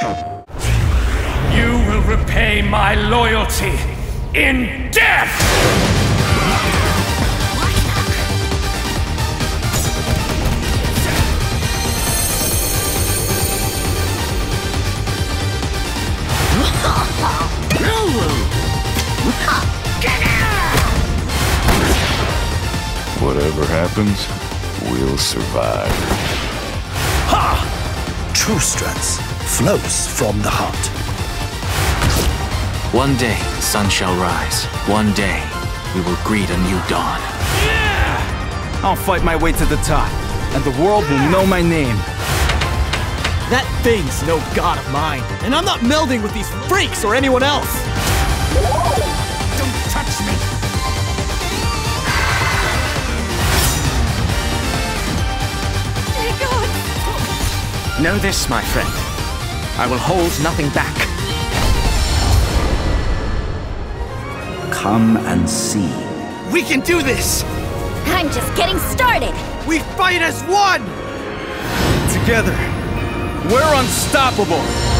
You will repay my loyalty in death! Whatever happens, we'll survive. Ha! True strength flows from the heart. One day, the sun shall rise. One day, we will greet a new dawn. I'll fight my way to the top, and the world will know my name. That thing's no god of mine, and I'm not melding with these freaks or anyone else! Don't touch me! Know this, my friend. I will hold nothing back. Come and see. We can do this! I'm just getting started! We fight as one! Together, we're unstoppable!